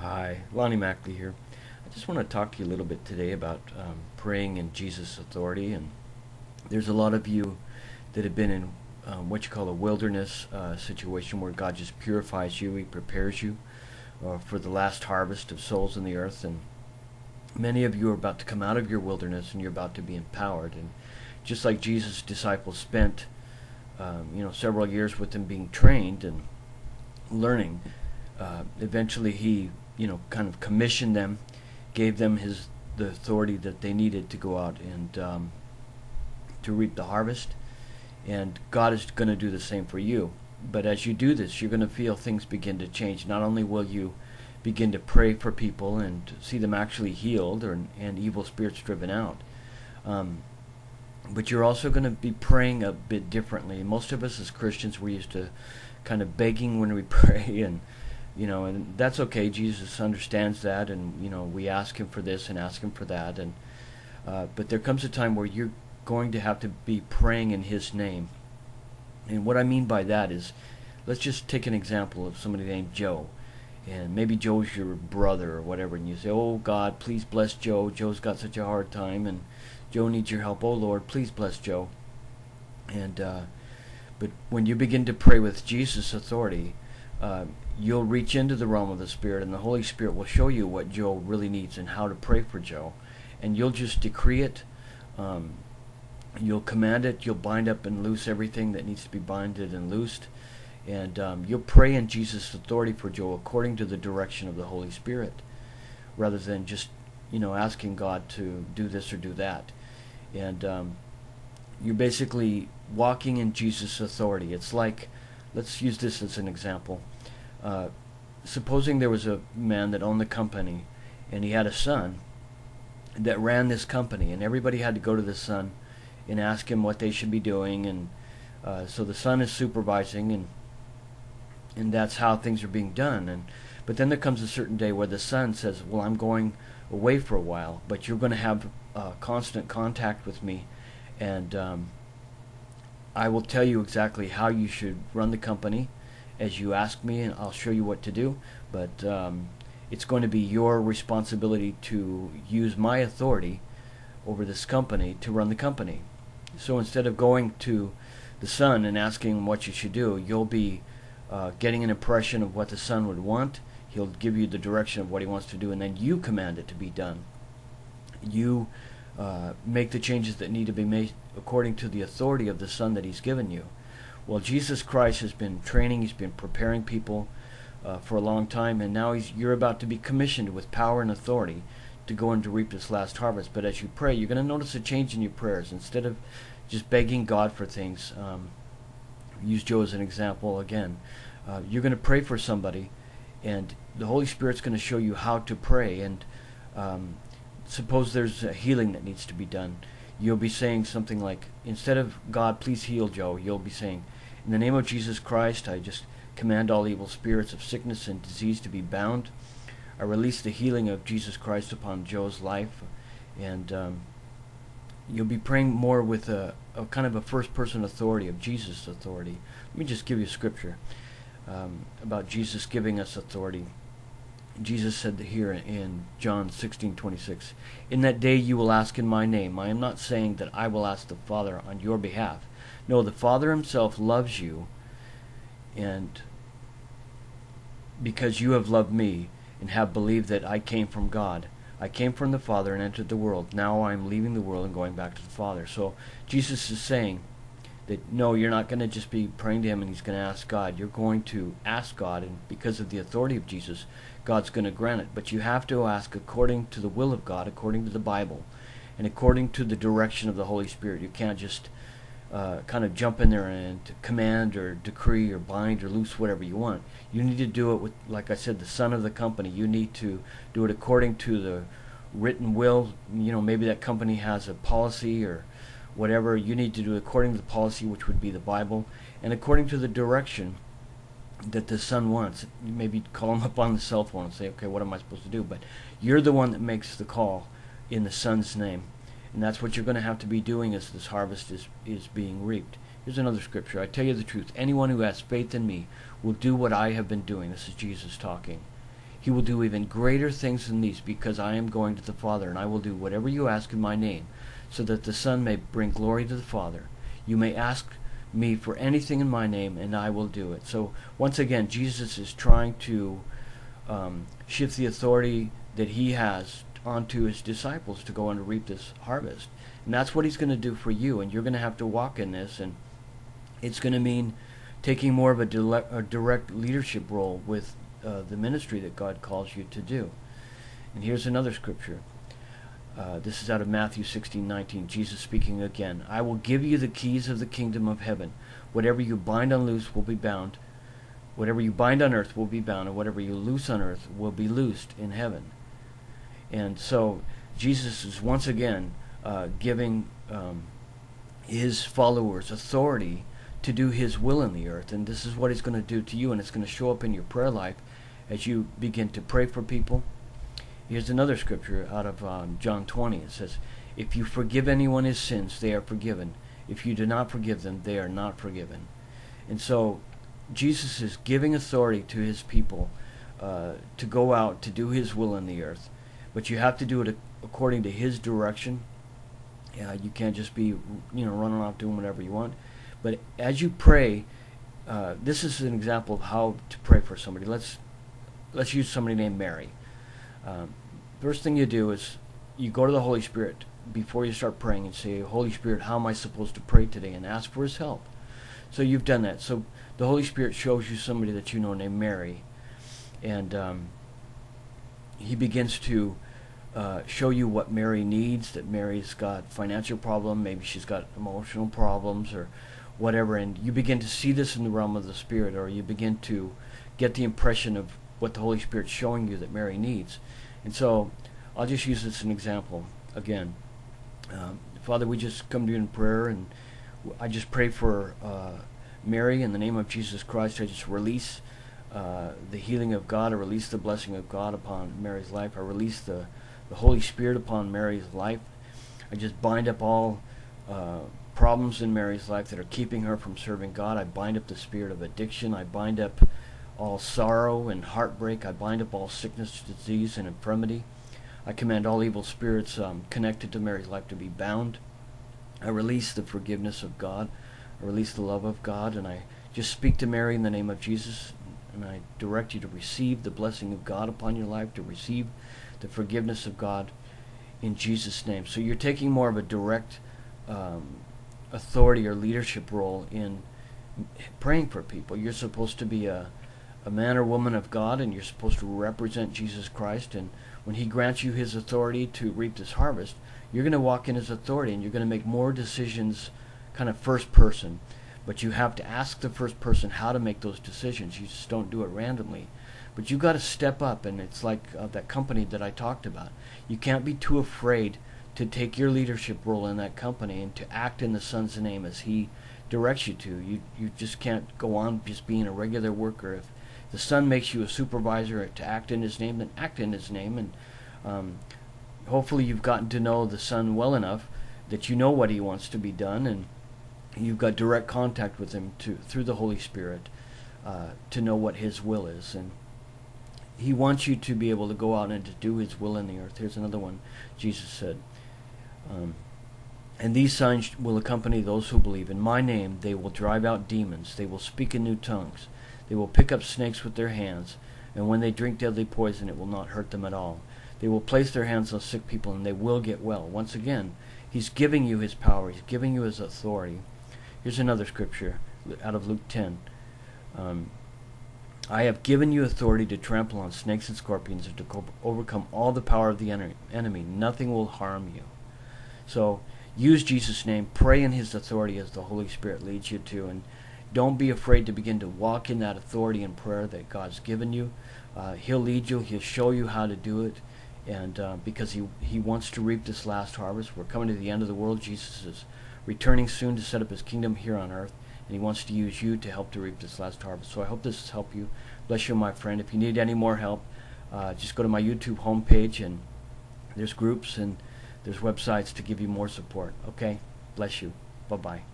Hi, Lonnie Mackley here. I just want to talk to you a little bit today about praying in Jesus' authority. And there's a lot of you that have been in what you call a wilderness situation where God just purifies you, He prepares you for the last harvest of souls in the earth. And many of you are about to come out of your wilderness and you're about to be empowered. And just like Jesus' disciples spent several years with Him being trained and learning, eventually He kind of commissioned them, gave them the authority that they needed to go out and to reap the harvest. And God is going to do the same for you. But as you do this, you're going to feel things begin to change. Not only will you begin to pray for people and see them actually healed and evil spirits driven out, but you're also going to be praying a bit differently. Most of us as Christians, we're used to kind of begging when we pray, and that's okay. Jesus understands that, and we ask Him for this and ask Him for that, and but there comes a time where you're going to have to be praying in His name. And what I mean by that is, let's just take an example of somebody named Joe, and maybe Joe's your brother or whatever, and you say, "Oh God, please bless Joe. Joe's got such a hard time, and Joe needs your help. Oh Lord, please bless Joe." And but when you begin to pray with Jesus' authority, you'll reach into the realm of the Spirit, and the Holy Spirit will show you what Joe really needs and how to pray for Joe. And you'll just decree it. You'll command it. You'll bind up and loose everything that needs to be binded and loosed. And you'll pray in Jesus' authority for Joe according to the direction of the Holy Spirit, rather than just asking God to do this or do that. And you're basically walking in Jesus' authority. It's like, let's use this as an example. Supposing there was a man that owned the company, and he had a son that ran this company, and everybody had to go to the son and ask him what they should be doing, and so the son is supervising, and that's how things are being done. But then there comes a certain day where the son says, "Well, I'm going away for a while, but you're going to have constant contact with me, and I will tell you exactly how you should run the company as you ask me, and I'll show you what to do, but it's going to be your responsibility to use my authority over this company to run the company." So instead of going to the son and asking him what you should do, you'll be getting an impression of what the son would want. He'll give you the direction of what he wants to do, and then you command it to be done. You make the changes that need to be made according to the authority of the Son that He's given you. Well, Jesus Christ has been training, He's been preparing people for a long time, and now you're about to be commissioned with power and authority to go and to reap this last harvest. But as you pray, you're going to notice a change in your prayers. Instead of just begging God for things, use Joe as an example again, you're going to pray for somebody, and the Holy Spirit's going to show you how to pray. And suppose there's a healing that needs to be done. You'll be saying something like, instead of "God, please heal Joe," you'll be saying, "In the name of Jesus Christ, I just command all evil spirits of sickness and disease to be bound. I release the healing of Jesus Christ upon Joe's life." And you'll be praying more with a kind of a first-person authority of Jesus' authority. Let me just give you a scripture about Jesus giving us authority. Jesus said here in John 16:26, "In that day you will ask in my name. I am not saying that I will ask the Father on your behalf. No, the Father Himself loves you, and because you have loved me and have believed that I came from God. I came from the Father and entered the world. Now I am leaving the world and going back to the Father." So Jesus is saying that no, you're not going to just be praying to Him and He's going to ask God. You're going to ask God, and because of the authority of Jesus, God's going to grant it. But you have to ask according to the will of God, according to the Bible, and according to the direction of the Holy Spirit. You can't just kind of jump in there and command or decree or bind or loose whatever you want. You need to do it with, like I said, the son of the company. You need to do it according to the written will. Maybe that company has a policy or whatever. You need to do it according to the policy, which would be the Bible, and according to the direction that the son wants. You maybe call him up on the cell phone and say, "Okay, what am I supposed to do?" But you're the one that makes the call in the son's name. And that's what you're going to have to be doing as this harvest is being reaped. Here's another scripture. "I tell you the truth, anyone who has faith in me will do what I have been doing." This is Jesus talking. He will do even greater things than these, because I am going to the Father, and I will do whatever you ask in my name, so that the Son may bring glory to the Father. You may ask me for anything in my name, and I will do it. So once again, Jesus is trying to shift the authority that he has onto his disciples to go and reap this harvest. And that's what he's going to do for you, and you're going to have to walk in this, and it's going to mean taking more of a direct leadership role with the ministry that God calls you to do. And here's another scripture. This is out of Matthew 16:19. Jesus speaking again. I will give you the keys of the kingdom of heaven. Whatever you bind on loose will be bound. Whatever you bind on earth will be bound, and whatever you loose on earth will be loosed in heaven. And so Jesus is once again giving his followers authority to do his will in the earth. And this is what he's going to do to you, and it's going to show up in your prayer life as you begin to pray for people. Here's another scripture out of John 20. It says, if you forgive anyone his sins, they are forgiven. If you do not forgive them, they are not forgiven. And so Jesus is giving authority to his people to go out to do his will in the earth. But you have to do it according to his direction. You can't just be running off doing whatever you want. But as you pray, this is an example of how to pray for somebody. Let's use somebody named Mary. First thing you do is you go to the Holy Spirit before you start praying and say, Holy Spirit, how am I supposed to pray today? And ask for his help. So you've done that. So the Holy Spirit shows you somebody that you know named Mary. And he begins to show you what Mary needs, that Mary's got financial problem, maybe she's got emotional problems or whatever. And you begin to see this in the realm of the Spirit, or you begin to get the impression of what the Holy Spirit's showing you that Mary needs. And so I'll just use this as an example again. Father, we just come to you in prayer, and I just pray for Mary in the name of Jesus Christ. I just release the healing of God. I release the blessing of God upon Mary's life. I release the Holy Spirit upon Mary's life. I just bind up all problems in Mary's life that are keeping her from serving God. I bind up the spirit of addiction. I bind up all sorrow and heartbreak. I bind up all sickness, disease, and infirmity. I command all evil spirits connected to Mary's life to be bound. I release the forgiveness of God. I release the love of God, and I just speak to Mary in the name of Jesus, and I direct you to receive the blessing of God upon your life, to receive the forgiveness of God in Jesus' name. So you're taking more of a direct authority or leadership role in praying for people. You're supposed to be a man or woman of God, and you're supposed to represent Jesus Christ. And when he grants you his authority to reap this harvest, you're going to walk in his authority, and you're going to make more decisions kind of first person. But you have to ask the first person how to make those decisions. You just don't do it randomly. But you got to step up, and it's like that company that I talked about. You can't be too afraid to take your leadership role in that company and to act in the Son's name as he directs you to. You just can't go on just being a regular worker. If the Son makes you a supervisor to act in his name, then act in his name. And hopefully you've gotten to know the Son well enough that you know what he wants to be done, and you've got direct contact with him through the Holy Spirit to know what his will is. And he wants you to be able to go out and to do his will in the earth. Here's another one. Jesus said, and these signs will accompany those who believe. In my name they will drive out demons. They will speak in new tongues. They will pick up snakes with their hands. And when they drink deadly poison, it will not hurt them at all. They will place their hands on sick people, and they will get well. Once again, he's giving you his power. He's giving you his authority. Here's another scripture out of Luke 10. I have given you authority to trample on snakes and scorpions and to overcome all the power of the enemy. Nothing will harm you. So use Jesus' name. Pray in his authority as the Holy Spirit leads you to. And don't be afraid to begin to walk in that authority and prayer that God's given you. He'll lead you. He'll show you how to do it. And because he wants to reap this last harvest. We're coming to the end of the world. Jesus is returning soon to set up his kingdom here on earth. And he wants to use you to help to reap this last harvest. So I hope this has helped you. Bless you, my friend. If you need any more help, just go to my YouTube homepage, and there's groups and there's websites to give you more support. Okay? Bless you. Bye-bye.